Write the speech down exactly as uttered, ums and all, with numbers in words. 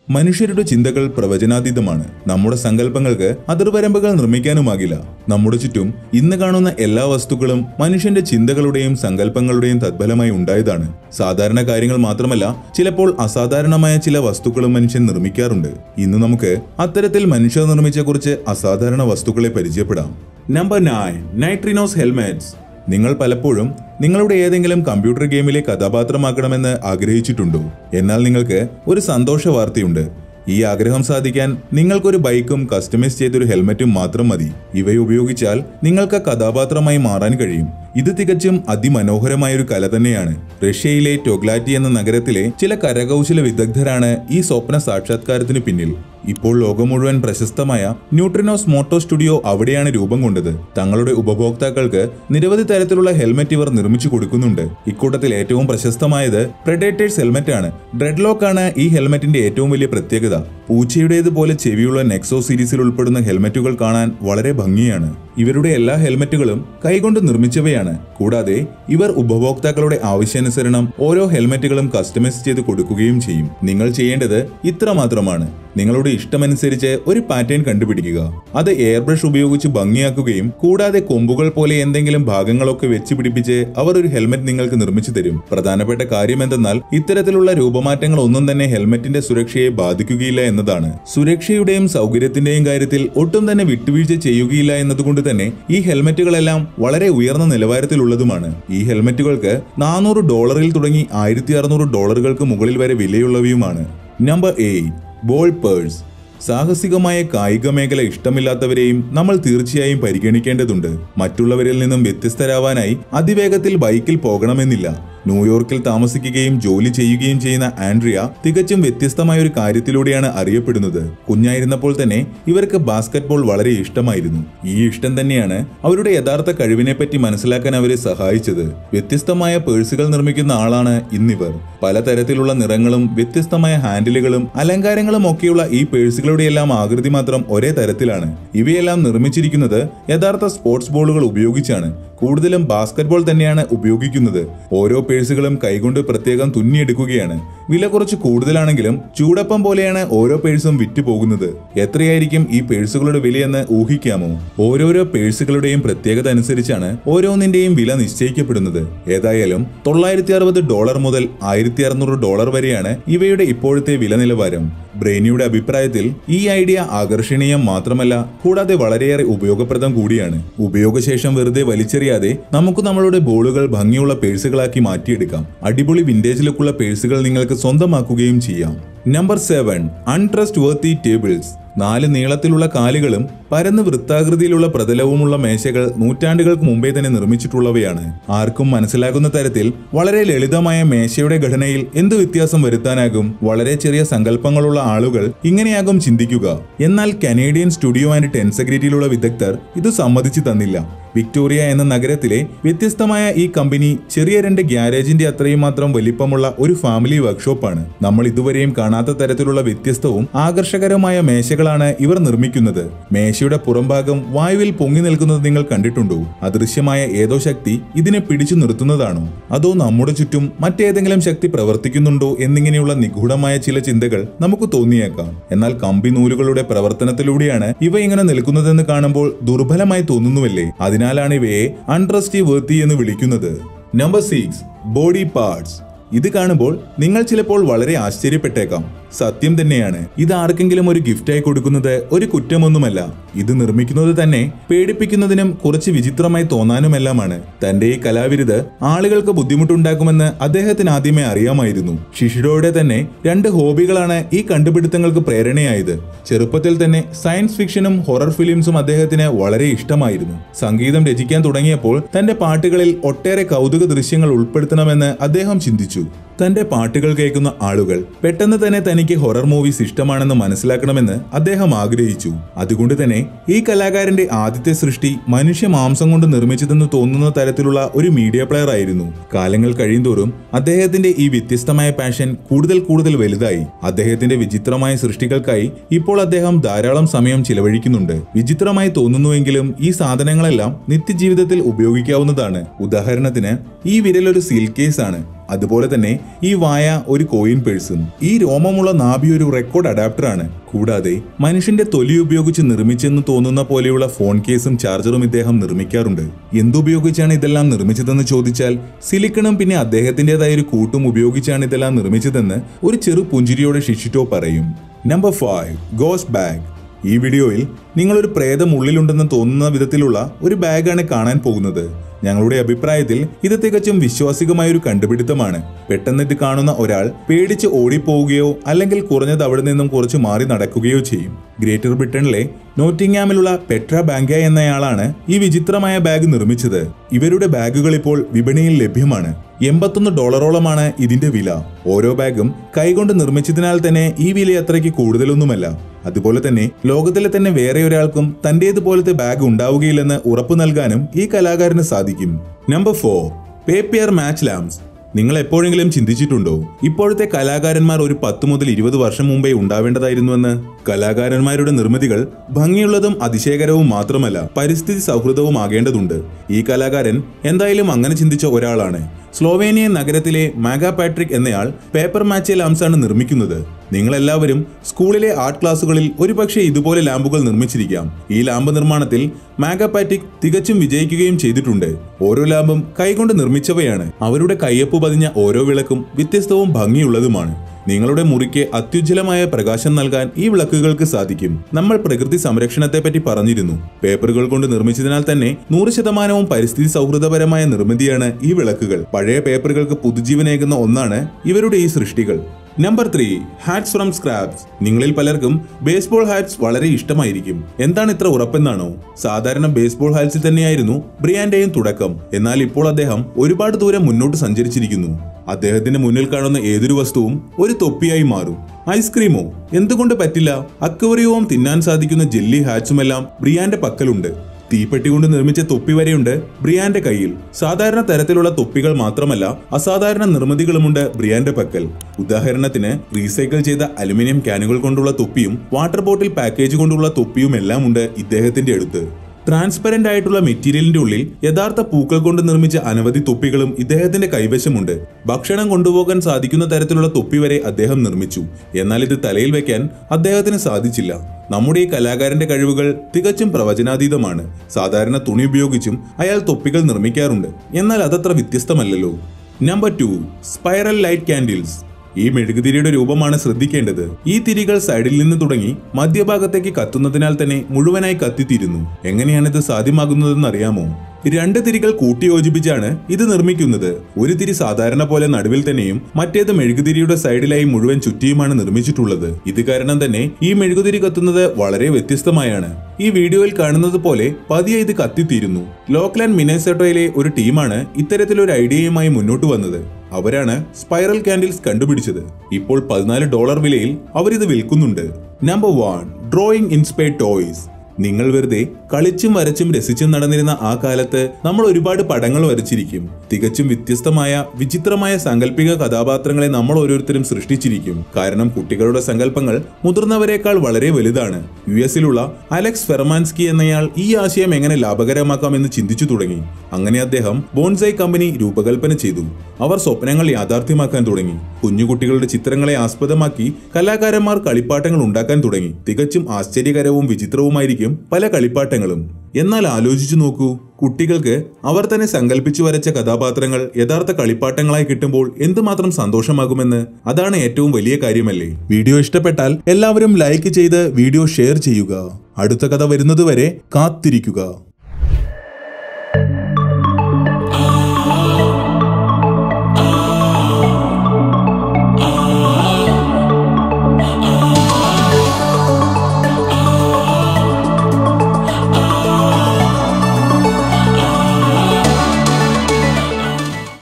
മനുഷ്യരുടെ ചിന്തകൾ പ്രവചനാതീതമാണ്. നമ്മുടെ സങ്കല്പങ്ങൾക്ക് അതിർവരമ്പുകൾ നിർമ്മിക്കാനുമാകില്ല. നമ്മുടെ ചുറ്റും ഇന്ന് കാണുന്ന എല്ലാ വസ്തുക്കളും മനുഷ്യന്റെ ചിന്തകളുടെയും സങ്കല്പങ്ങളുടെയും തദ്ഫലമായി ഉണ്ടായതാണ്. സാധാരണ കാര്യങ്ങൾ മാത്രമല്ല, ചിലപ്പോൾ അസാധാരണമായ ചില വസ്തുക്കളും മനുഷ്യൻ നിർമ്മിക്കാറുണ്ട്. ഇന്ന് നമുക്ക് അത്തരത്തിൽ മനുഷ്യർ നിർമ്മിച്ച കുറച്ച് അസാധാരണ വസ്തുക്കളെ പരിചയപ്പെടാം. Number nine, neutrinos helmets. നിങ്ങൾ പലപ്പോഴും നിങ്ങളുടെ ഏതെങ്കിലും കമ്പ്യൂട്ടർ ഗെയിമിലെ കഥാപാത്രമാക്കണമെന്ന് ആഗ്രഹിച്ചിട്ടുണ്ടോ? എന്നാൽ നിങ്ങൾക്ക് ഒരു സന്തോഷ വാർത്തയുണ്ട്. ഈ ആഗ്രഹം സാധിക്കാൻ നിങ്ങൾക്കൊരു ബൈക്കും കസ്റ്റമൈസ് ചെയ്തൊരു ഹെൽമെറ്റും മാത്രം മതി. ഇവയുപയോഗിച്ചാൽ നിങ്ങൾക്ക് കഥാപാത്രമായി മാറാൻ കഴിയും. ഇത് തികച്ചും അതിമനോഹരമായൊരു കല തന്നെയാണ്. റഷ്യയിലെ ടൊഗ്ലാറ്റി എന്ന നഗരത്തിലെ ചില കരകൗശല വിദഗ്ധരാണ് ഈ സ്വപ്ന സാക്ഷാത്കാരത്തിന് പിന്നിൽ. ഇപ്പോൾ ലോകം മുഴുവൻ പ്രശസ്തമായ ന്യൂട്രിനോസ് മോട്ടോ സ്റ്റുഡിയോ അവിടെയാണ് രൂപം കൊണ്ടത്. തങ്ങളുടെ ഉപഭോക്താക്കൾക്ക് നിരവധി തരത്തിലുള്ള ഹെൽമെറ്റ് ഇവർ നിർമ്മിച്ചു കൊടുക്കുന്നുണ്ട്. ഇക്കൂട്ടത്തിൽ ഏറ്റവും പ്രശസ്തമായത് പ്രെഡേറ്റേഴ്സ് ഹെൽമെറ്റ് ആണ്. ഡ്രെഡ്ലോക്ക് ആണ് ഈ ഹെൽമെറ്റിന്റെ ഏറ്റവും വലിയ പ്രത്യേകത. പൂച്ചയുടേതുപോലെ ചെവിയുള്ള നെക്സോ സീരീസിൽ ഉൾപ്പെടുന്ന ഹെൽമെറ്റുകൾ കാണാൻ വളരെ ഭംഗിയാണ്. ഇവരുടെ എല്ലാ ഹെൽമെറ്റുകളും കൈകൊണ്ട് നിർമ്മിച്ചവയാണ്. കൂടാതെ ഇവർ ഉപഭോക്താക്കളുടെ ആവശ്യാനുസരണം ഓരോ ഹെൽമെറ്റുകളും കസ്റ്റമൈസ് ചെയ്ത് കൊടുക്കുകയും ചെയ്യും. നിങ്ങൾ ചെയ്യേണ്ടത് ഇത്ര മാത്രമാണ്. നിങ്ങളുടെ ഇഷ്ടമനുസരിച്ച് ഒരു പാറ്റേൺ കണ്ടുപിടിക്കുക. അത് എയർ ബ്രഷ് ഉപയോഗിച്ച് ഭംഗിയാക്കുകയും കൂടാതെ കൊമ്പുകൾ പോലെ എന്തെങ്കിലും ഭാഗങ്ങളൊക്കെ വെച്ച് പിടിപ്പിച്ച് അവർ ഒരു ഹെൽമെറ്റ് നിങ്ങൾക്ക് നിർമ്മിച്ചു തരും. പ്രധാനപ്പെട്ട കാര്യം എന്തെന്നാൽ ഇത്തരത്തിലുള്ള രൂപമാറ്റങ്ങൾ ഒന്നും തന്നെ ഹെൽമെറ്റിന്റെ സുരക്ഷയെ ബാധിക്കുകയില്ല എന്നതാണ്. സുരക്ഷയുടെയും സൗകര്യത്തിന്റെയും കാര്യത്തിൽ ഒട്ടും തന്നെ വിട്ടുവീഴ്ച ചെയ്യുകയില്ല എന്നതുകൊണ്ട് തന്നെ ഈ ഹെൽമെറ്റുകളെല്ലാം വളരെ ഉയർന്ന നിലവാരത്തിലുള്ളതുമാണ്. ഈ ഹെൽമെറ്റുകൾക്ക് നാനൂറ് ഡോളറിൽ തുടങ്ങി ആയിരത്തി അറുന്നൂറ് ഡോളറുകൾക്ക് മുകളിൽ വരെ വിലയുള്ളവയുമാണ്. Number eight, ball purse. സാഹസികമായ കായിക മേഖല ഇഷ്ടമില്ലാത്തവരെയും നമ്മൾ തീർച്ചയായും പരിഗണിക്കേണ്ടതുണ്ട്. മറ്റുള്ളവരിൽ നിന്നും വ്യത്യസ്തരാവാനായി അതിവേഗത്തിൽ ബൈക്കിൽ പോകണമെന്നില്ല. ന്യൂയോർക്കിൽ താമസിക്കുകയും ജോലി ചെയ്യുകയും ചെയ്യുന്ന ആൻഡ്രിയ തികച്ചും വ്യത്യസ്തമായ ഒരു കാര്യത്തിലൂടെയാണ് അറിയപ്പെടുന്നത്. കുഞ്ഞായിരുന്നപ്പോൾ തന്നെ ഇവർക്ക് ബാസ്കറ്റ്ബോൾ വളരെ ഇഷ്ടമായിരുന്നു. ഈ ഇഷ്ടം തന്നെയാണ് അവരുടെ യഥാർത്ഥ കഴിവിനെപ്പറ്റി മനസ്സിലാക്കാൻ അവരെ സഹായിച്ചത്. വ്യത്യസ്തമായ പേഴ്സുകൾ നിർമ്മിക്കുന്ന ആളാണ് ഇന്നിവർ. പലതരത്തിലുള്ള നിറങ്ങളും വ്യത്യസ്തമായ ഹാൻഡിലുകളും അലങ്കാരങ്ങളും ഒക്കെയുള്ള ഈ പേഴ്സുകളുടെയെല്ലാം ആകൃതി മാത്രം ഒരേ തരത്തിലാണ്. ഇവയെല്ലാം നിർമ്മിച്ചിരിക്കുന്നത് യഥാർത്ഥ സ്പോർട്സ് ബോളുകൾ ഉപയോഗിച്ചാണ്. കൂടുതലും ബാസ്കറ്റ്ബോൾ തന്നെയാണ് ഉപയോഗിക്കുന്നത്. ഓരോ പേഴ്സുകളും കൈകൊണ്ട് പ്രത്യേകം തുന്നിയെടുക്കുകയാണ്. വില കുറച്ച് കൂടുതലാണെങ്കിലും ചൂടപ്പം പോലെയാണ് ഓരോ പേഴ്സും വിറ്റുപോകുന്നത്. എത്രയായിരിക്കും ഈ പേഴ്സുകളുടെ വിലയെന്ന് ഊഹിക്കാമോ? ഓരോരോ പേഴ്സുകളുടെയും പ്രത്യേകത അനുസരിച്ചാണ് ഓരോന്നിന്റെയും വില നിശ്ചയിക്കപ്പെടുന്നത്. ഏതായാലും തൊള്ളായിരത്തി അറുപത് ഡോളർ മുതൽ ആയിരത്തി അറുന്നൂറ് ഡോളർ വരെയാണ് ഇവയുടെ ഇപ്പോഴത്തെ വില നിലവാരം. ബ്രെയിനിയുടെ അഭിപ്രായത്തിൽ ഈ ഐഡിയ ആകർഷണീയം മാത്രമല്ല, കൂടാതെ വളരെയേറെ ഉപയോഗപ്രദം കൂടിയാണ്. ഉപയോഗശേഷം വെറുതെ വലിച്ചെറിയാതെ നമുക്ക് നമ്മളുടെ ബോളുകൾ ഭംഗിയുള്ള പേഴ്സുകളാക്കി മാറ്റിയെടുക്കാം. അടിപൊളി വിന്റേജ് ലുക്കുള്ള പേഴ്സുകൾ നിങ്ങൾക്ക് സ്വന്തമാക്കുകയും ചെയ്യാം. Number seven, untrustworthy tables. നാല് നീളത്തിലുള്ള കാലുകളും പരന്ന് വൃത്താകൃതിയിലുള്ള പ്രതലവുമുള്ള മേശകൾ നൂറ്റാണ്ടുകൾക്ക് മുമ്പേ തന്നെ നിർമ്മിച്ചിട്ടുള്ളവയാണ്. ആർക്കും മനസ്സിലാകുന്ന തരത്തിൽ വളരെ ലളിതമായ മേശയുടെ ഘടനയിൽ എന്ത് വ്യത്യാസം വരുത്താനാകും? വളരെ ചെറിയ സങ്കല്പങ്ങളുള്ള ആളുകൾ ഇങ്ങനെയാകും ചിന്തിക്കുക. എന്നാൽ കനേഡിയൻ സ്റ്റുഡിയോ ആൻഡ് ടെൻസഗ്രിറ്റിയിലുള്ള വിദഗ്ധർ ഇത് സമ്മതിച്ചു തന്നില്ല. വിക്ടോറിയ എന്ന നഗരത്തിലെ വ്യത്യസ്തമായ ഈ കമ്പനി ചെറിയ രണ്ട് ഗ്യാരേജിന്റെ അത്രയും മാത്രം വലിപ്പമുള്ള ഒരു ഫാമിലി വർക്ക്ഷോപ്പാണ്. നമ്മൾ ഇതുവരെയും കാണാത്ത തരത്തിലുള്ള വ്യത്യസ്തവും ആകർഷകരമായ മേശകളാണ് ഇവർ നിർമ്മിക്കുന്നത്. മേശയുടെ പുറംഭാഗം വായുവിൽ പൊങ്ങി നിൽക്കുന്നത് നിങ്ങൾ കണ്ടിട്ടുണ്ടോ? അദൃശ്യമായ ഏതോ ശക്തി ഇതിനെ പിടിച്ചു നിർത്തുന്നതാണോ? അതോ നമ്മുടെ ചുറ്റും മറ്റേതെങ്കിലും ശക്തി പ്രവർത്തിക്കുന്നുണ്ടോ എന്നിങ്ങനെയുള്ള നിഗൂഢമായ ചില ചിന്തകൾ നമുക്ക് തോന്നിയേക്കാം. എന്നാൽ കമ്പി നൂലുകളുടെ പ്രവർത്തനത്തിലൂടെയാണ് ഇവ ഇങ്ങനെ നിൽക്കുന്നതെന്ന് കാണുമ്പോൾ ദുർബലമായി തോന്നുന്നുവല്ലേ? അതിനാലാണ് ഇവയെ അൺട്രസ്റ്റി വർത്തി എന്ന് വിളിക്കുന്നത്. Number six, body parts. ഇത് കാണുമ്പോൾ നിങ്ങൾ ചിലപ്പോൾ വളരെ ആശ്ചര്യപ്പെട്ടേക്കാം. സത്യം തന്നെയാണ്. ഇത് ആർക്കെങ്കിലും ഒരു ഗിഫ്റ്റായി കൊടുക്കുന്നത് ഒരു കുറ്റമൊന്നുമല്ല. ഇത് നിർമ്മിക്കുന്നത് തന്നെ പേടിപ്പിക്കുന്നതിനും കുറച്ച് വിചിത്രമായി തോന്നാനുമെല്ലാമാണ്. തന്റെ ഈ കലാവിരുത് ആളുകൾക്ക് ബുദ്ധിമുട്ടുണ്ടാക്കുമെന്ന് അദ്ദേഹത്തിന് ആദ്യമേ അറിയാമായിരുന്നു. ഷിഷിഡോയുടെ തന്നെ രണ്ട് ഹോബികളാണ് ഈ കണ്ടുപിടുത്തങ്ങൾക്ക് പ്രേരണയായത്. ചെറുപ്പത്തിൽ തന്നെ സയൻസ് ഫിക്ഷനും ഹൊറർ ഫിലിംസും അദ്ദേഹത്തിന് വളരെ ഇഷ്ടമായിരുന്നു. സംഗീതം രചിക്കാൻ തുടങ്ങിയപ്പോൾ തന്റെ പാട്ടുകളിൽ ഒട്ടേറെ കൗതുക ദൃശ്യങ്ങൾ ഉൾപ്പെടുത്തണമെന്ന് അദ്ദേഹം ചിന്തിച്ചു. തന്റെ പാട്ടുകൾ കേൾക്കുന്ന ആളുകൾ പെട്ടെന്ന് തന്നെ തനിക്ക് ഹൊറർ മൂവീസ് ഇഷ്ടമാണെന്ന് മനസ്സിലാക്കണമെന്ന് അദ്ദേഹം ആഗ്രഹിച്ചു. അതുകൊണ്ട് തന്നെ ഈ കലാകാരന്റെ ആദ്യത്തെ സൃഷ്ടി മനുഷ്യ മാംസം കൊണ്ട് നിർമ്മിച്ചതെന്ന് തോന്നുന്ന തരത്തിലുള്ള ഒരു മീഡിയ പ്ലെയർ ആയിരുന്നു. കാലങ്ങൾ കഴിയുന്തോറും അദ്ദേഹത്തിന്റെ ഈ വ്യത്യസ്തമായ പാഷൻ കൂടുതൽ കൂടുതൽ വലുതായി. അദ്ദേഹത്തിന്റെ വിചിത്രമായ സൃഷ്ടികൾക്കായി ഇപ്പോൾ അദ്ദേഹം ധാരാളം സമയം ചിലവഴിക്കുന്നുണ്ട്. വിചിത്രമായി തോന്നുന്നുവെങ്കിലും ഈ സാധനങ്ങളെല്ലാം നിത്യജീവിതത്തിൽ ഉപയോഗിക്കാവുന്നതാണ്. ഉദാഹരണത്തിന് ഈ വിരൽ ഒരു സീൽ കേസ് ആണ്. അതുപോലെ തന്നെ ഈ വായ ഒരു കോയിൻ പേഴ്സും. ഈ രോമമുള്ള നാഭി ഒരു റെക്കോർഡ് അഡാപ്റ്ററാണ്. കൂടാതെ മനുഷ്യന്റെ തൊലി ഉപയോഗിച്ച് നിർമ്മിച്ചെന്ന് തോന്നുന്ന പോലെയുള്ള ഫോൺ കേസും ചാർജറും ഇദ്ദേഹം നിർമ്മിക്കാറുണ്ട്. എന്തുപയോഗിച്ചാണ് ഇതെല്ലാം നിർമ്മിച്ചതെന്ന് ചോദിച്ചാൽ സിലിക്കണും പിന്നെ അദ്ദേഹത്തിൻ്റെതായ ഒരു കൂട്ടും ഉപയോഗിച്ചാണ് ഇതെല്ലാം നിർമ്മിച്ചതെന്ന് ഒരു ചെറു പുഞ്ചിരിയോടെ ഷിഷിറ്റോ പറയും. Number five, ghost bag. ഈ വീഡിയോയിൽ നിങ്ങളൊരു പ്രേതം ഉള്ളിലുണ്ടെന്ന് തോന്നുന്ന വിധത്തിലുള്ള ഒരു ബാഗാണ് കാണാൻ പോകുന്നത്. ഞങ്ങളുടെ അഭിപ്രായത്തിൽ ഇത് തികച്ചും വിശ്വാസികമായ ഒരു കണ്ടുപിടുത്തമാണ്. പെട്ടെന്നിട്ട് കാണുന്ന ഒരാൾ പേടിച്ച് ഓടിപ്പോവുകയോ അല്ലെങ്കിൽ കുറഞ്ഞത് അവിടെ നിന്നും കുറച്ച് മാറി നടക്കുകയോ ചെയ്യും. ഗ്രേറ്റർ ബ്രിട്ടനിലെ നോട്ടിംഗ്ഹാമിലുള്ള പെട്ര ബാങ്ക എന്നയാളാണ് ഈ വിചിത്രമായ ബാഗ് നിർമ്മിച്ചത്. ഇവരുടെ ബാഗുകൾ ഇപ്പോൾ വിപണിയിൽ ലഭ്യമാണ്. എൺപത്തൊന്ന് ഡോളറോളമാണ് ഇതിന്റെ വില. ഓരോ ബാഗും കൈകൊണ്ട് നിർമ്മിച്ചതിനാൽ തന്നെ ഈ വില അത്രയ്ക്ക് കൂടുതലൊന്നുമല്ല. അതുപോലെ തന്നെ ലോകത്തിലെ തന്നെ വേറെ ഒരാൾക്കും തന്റേതുപോലത്തെ ബാഗ് ഉണ്ടാവുകയില്ലെന്ന് ഉറപ്പു നൽകാനും ഈ കലാകാരന് സാധിക്കും. Number four, papier mache lamps. നിങ്ങൾ എപ്പോഴെങ്കിലും ചിന്തിച്ചിട്ടുണ്ടോ ഇപ്പോഴത്തെ കലാകാരന്മാർ ഒരു പത്ത് മുതൽ ഇരുപത് വർഷം മുമ്പേ ഉണ്ടാവേണ്ടതായിരുന്നുവെന്ന്? കലാകാരന്മാരുടെ നിർമ്മിതികൾ ഭംഗിയുള്ളതും അതിശയകരവും മാത്രമല്ല പരിസ്ഥിതി സൗഹൃദവും ആകേണ്ടതുണ്ട്. ഈ കലാകാരൻ എന്തായാലും അങ്ങനെ ചിന്തിച്ച ഒരാളാണ്. സ്ലോവേനിയൻ നഗരത്തിലെ മാഗ പാട്രിക് എന്നയാൾ പേപ്പർ മാച്ച് ലാംപ്സ് ആണ് നിർമ്മിക്കുന്നത്. നിങ്ങളെല്ലാവരും സ്കൂളിലെ ആർട്ട് ക്ലാസ്സുകളിൽ ഒരുപക്ഷെ ഇതുപോലെ ലാമ്പുകൾ നിർമ്മിച്ചിരിക്കാം. ഈ ലാമ്പ് നിർമ്മാണത്തിൽ മാഗ പാട്രിക് തികച്ചും വിജയിക്കുകയും ചെയ്തിട്ടുണ്ട്. ഓരോ ലാമ്പും കൈകൊണ്ട് നിർമ്മിച്ചവയാണ്. അവരുടെ കയ്യൊപ്പ് പതിഞ്ഞ ഓരോ വിളക്കും വ്യത്യസ്തവും ഭംഗിയുള്ളതുമാണ്. നിങ്ങളുടെ മുറിക്ക് അത്യുജ്വലമായ പ്രകാശം നൽകാൻ ഈ വിളക്കുകൾക്ക് സാധിക്കും. നമ്മൾ പ്രകൃതി സംരക്ഷണത്തെ പറ്റി പറഞ്ഞിരുന്നു. പേപ്പറുകൾ കൊണ്ട് നിർമ്മിച്ചതിനാൽ തന്നെ നൂറ് ശതമാനവും പരിസ്ഥിതി സൗഹൃദപരമായ നിർമ്മിതിയാണ് ഈ വിളക്കുകൾ. പഴയ പേപ്പറുകൾക്ക് പുതുജീവനേകുന്ന ഒന്നാണ് ഇവരുടെ ഈ സൃഷ്ടികൾ. Number three, hats from scraps. നിങ്ങളിൽ പലർക്കും ബേസ്ബോൾ ഹാറ്റ്സ് വളരെ ഇഷ്ടമായിരിക്കും. എന്താണ് ഇത്ര ഉറപ്പെന്നാണോ? സാധാരണ ബേസ്ബോൾ ഹാറ്റ്സിൽ തന്നെയായിരുന്നു ബ്രിയാന്റെയും തുടക്കം. എന്നാൽ ഇപ്പോൾ അദ്ദേഹം ഒരുപാട് ദൂരം മുന്നോട്ട് സഞ്ചരിച്ചിരിക്കുന്നു. അദ്ദേഹത്തിന്റെ മുന്നിൽ കാണുന്ന ഏതൊരു വസ്തുവും ഒരു തൊപ്പിയായി മാറും. ഐസ്ക്രീമോ? എന്തുകൊണ്ട് പറ്റില്ല? അക്വേറിയവും തിന്നാൻ സാധിക്കുന്ന ജെല്ലി ഹാറ്റ്സുമെല്ലാം ബ്രിയാന്റെ പക്കലുണ്ട്. തീപ്പെട്ടി കൊണ്ട് നിർമ്മിച്ച തൊപ്പി വരെയുണ്ട് ബ്രിയാന്റെ കയ്യിൽ. സാധാരണ തരത്തിലുള്ള തൊപ്പികൾ മാത്രമല്ല അസാധാരണ നിർമ്മിതികളുമുണ്ട് ബ്രിയാന്റെ പക്കൽ. ഉദാഹരണത്തിന് റീസൈക്കിൾ ചെയ്ത അലുമിനിയം ക്യാനുകൾ കൊണ്ടുള്ള തൊപ്പിയും വാട്ടർ ബോട്ടിൽ പാക്കേജ് കൊണ്ടുള്ള തൊപ്പിയും എല്ലാം ഉണ്ട് ഇദ്ദേഹത്തിന്റെ അടുത്ത്. ട്രാൻസ്പെറന്റ് ആയിട്ടുള്ള മെറ്റീരിയലിന്റെ ഉള്ളിൽ യഥാർത്ഥ പൂക്കൾ കൊണ്ട് നിർമ്മിച്ച അനവധി തൊപ്പികളും ഇദ്ദേഹത്തിന്റെ കൈവശമുണ്ട്. ഭക്ഷണം കൊണ്ടുപോകാൻ സാധിക്കുന്ന തരത്തിലുള്ള തൊപ്പി വരെ അദ്ദേഹം നിർമ്മിച്ചു. എന്നാൽ ഇത് തലയിൽ വെക്കാൻ അദ്ദേഹത്തിന് സാധിച്ചില്ല. നമ്മുടെ ഈ കലാകാരന്റെ കഴിവുകൾ തികച്ചും പ്രവചനാതീതമാണ്. സാധാരണ തുണി ഉപയോഗിച്ചും അയാൾ തൊപ്പികൾ നിർമ്മിക്കാറുണ്ട്. എന്നാൽ അതത്ര വ്യത്യസ്തമല്ലല്ലോ. Number two, spiral light candles. ഈ മെഴുകുതിരിയുടെ രൂപമാണ് ശ്രദ്ധിക്കേണ്ടത്. ഈ തിരികൾ സൈഡിൽ നിന്ന് തുടങ്ങി മധ്യഭാഗത്തേക്ക് കത്തുന്നതിനാൽ തന്നെ മുഴുവനായി കത്തിത്തീരുന്നു. എങ്ങനെയാണ് ഇത് സാധ്യമാകുന്നതെന്ന് അറിയാമോ? രണ്ട് തിരികൾ കൂട്ടിയോജിപ്പിച്ചാണ് ഇത് നിർമ്മിക്കുന്നത്. ഒരു തിരി സാധാരണ പോലെ നടുവിൽ തന്നെയും മറ്റേത് മെഴുകുതിരിയുടെ സൈഡിലായി മുഴുവൻ ചുറ്റിയുമാണ് നിർമ്മിച്ചിട്ടുള്ളത്. ഇത് കാരണം തന്നെ ഈ മെഴുകുതിരി കത്തുന്നത് വളരെ വ്യത്യസ്തമായാണ്. ഈ വീഡിയോയിൽ കാണുന്നത് പോലെ പതിയെ ഇത് കത്തിത്തീരുന്നു. ലോക്ലാൻഡ് മിനസോട്ടയിലെ ഒരു ടീമാണ് ഇത്തരത്തിലൊരു ഐഡിയയുമായി മുന്നോട്ട് വന്നത്. അവരാണ് സ്പൈറൽ കാൻഡിൽസ് കണ്ടുപിടിച്ചത്. ഇപ്പോൾ പതിനാല് ഡോളർ വിലയിൽ അവരിത് വിൽക്കുന്നുണ്ട്. Number one, drawing inspired toys. നിങ്ങൾ വെറുതെ കളിച്ചും വരച്ചും രസിച്ചും നടന്നിരുന്ന ആ കാലത്ത് നമ്മൾ ഒരുപാട് പടങ്ങൾ വരച്ചിരിക്കും. തികച്ചും വ്യത്യസ്തമായ വിചിത്രമായ സാങ്കല്പിക കഥാപാത്രങ്ങളെ നമ്മൾ ഓരോരുത്തരും സൃഷ്ടിച്ചിരിക്കും. കാരണം കുട്ടികളുടെ സങ്കല്പങ്ങൾ മുതിർന്നവരെക്കാൾ വളരെ വലുതാണ്. യു എസിലുള്ള അലക്സ് ഫെർമാൻസ്കി എന്നയാൾ ഈ ആശയം എങ്ങനെ ലാഭകരമാക്കാമെന്ന് ചിന്തിച്ചു തുടങ്ങി. അങ്ങനെ അദ്ദേഹം ബോൺസായി കമ്പനി രൂപകൽപ്പന ചെയ്തു. അവർ സ്വപ്നങ്ങൾ യാഥാർത്ഥ്യമാക്കാൻ തുടങ്ങി. കുഞ്ഞുകുട്ടികളുടെ ചിത്രങ്ങളെ ആസ്പദമാക്കി കലാകാരന്മാർ കളിപ്പാട്ടങ്ങൾ ഉണ്ടാക്കാൻ തുടങ്ങി. തികച്ചും ആശ്ചര്യകരവും വിചിത്രവുമായിരിക്കും പല കളിപ്പാട്ടങ്ങളും. എന്നാൽ ആലോചിച്ചു നോക്കൂ, കുട്ടികൾക്ക് അവർ തന്നെ സങ്കല്പിച്ചു വരച്ച കഥാപാത്രങ്ങൾ യഥാർത്ഥ കളിപ്പാട്ടങ്ങളായി കിട്ടുമ്പോൾ എന്തുമാത്രം സന്തോഷമാകുമെന്ന്. അതാണ് ഏറ്റവും വലിയ കാര്യമല്ലേ? വീഡിയോ ഇഷ്ടപ്പെട്ടാൽ എല്ലാവരും ലൈക്ക് ചെയ്ത് വീഡിയോ ഷെയർ ചെയ്യുക. അടുത്ത കഥ വരുന്നതുവരെ കാത്തിരിക്കുക.